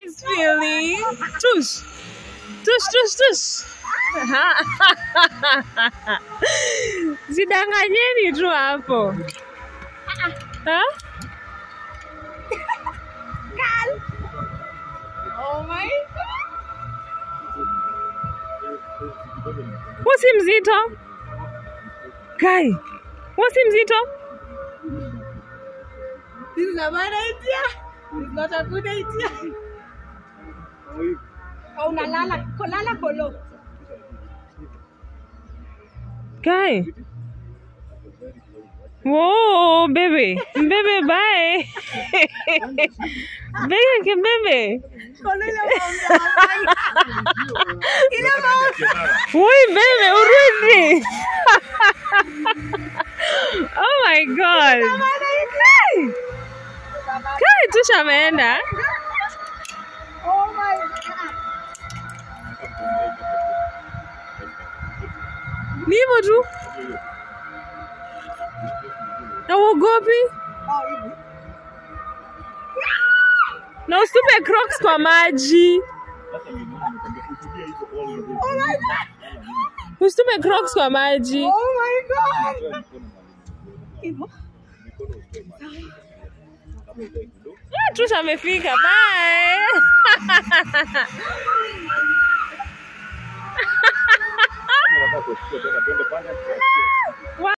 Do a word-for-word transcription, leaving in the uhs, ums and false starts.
He's feeling. Tush. Tush, tush, tush. Zidanganyeni tu hapo. Ha? Oh my God. What's him mzito? Guy. What's him mzito? This is a bad idea. It's not a good idea. Oh, nalala, kolala kolo. Guy. Whoa, baby. Baby, bye. Baby, baby. Woi, baby, already. Oh my God. Kai, tushameenda. Oh my God. Ni hivyo tu. Na uogopi? Na usitupe Crocs kwa maji. Usitupe Crocs kwa maji. Oh my God. Ah, Tusha amefika. Bye.